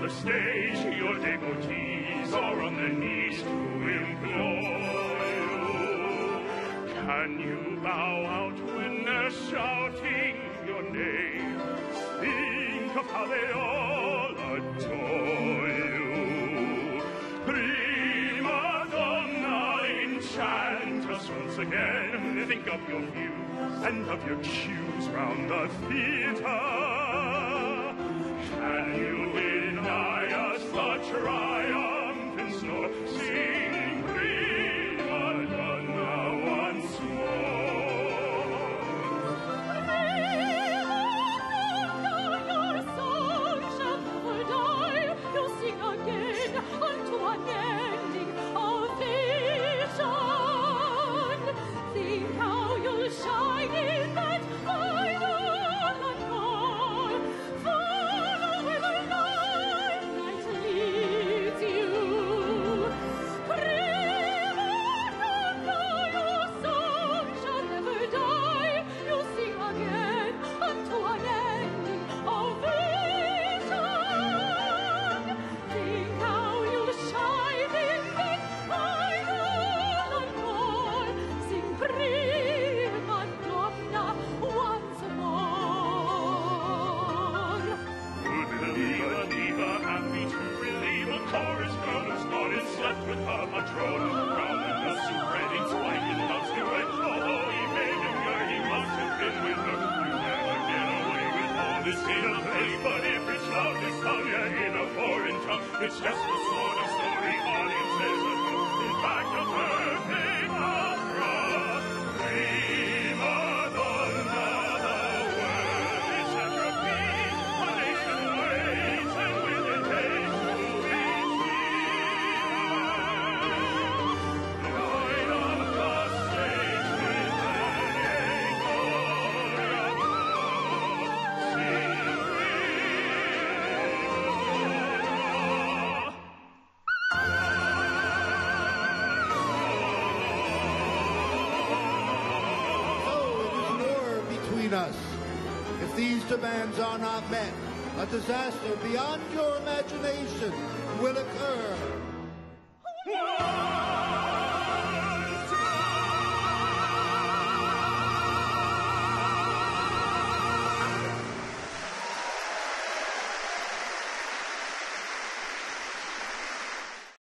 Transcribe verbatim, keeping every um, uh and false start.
the stage, your devotees are on their knees to implore you. Can you bow out when they're shouting your name? Think of how they all adore you. Prima Donna, enchant us once again. Think of your views and of your cues round the theater. Can you deny us the triumphant snore? Sing Prima Donna once more. Prima Donna, your song shall never die. You'll sing again unto an ending of vision. Think how you'll shine in that final encore. Follow where the limelight leads you. Prima Donna, your song shall never die. You'll sing again unto an ending of vision. Think how you'll shine in that final encore. Sing Prima Donna once more. Good diva, diva, happy to relieve a chorus girl who's gone and slept with her patron. Crowned in the spreading swine in love's new way. Although he made him her, he must have been with her. You never get away with all this in a play, but if it's loud, it's tongue ya in a foreign tongue. It's just the sort of story audiences adore. In fact, a perfect opera. Prima Donna, the world is at your feet. A nation waits and will it take to be free. Light up the stage with an gloria. Sing So it is war between us. If these demands are not met, a disaster beyond your imagination will occur. Prima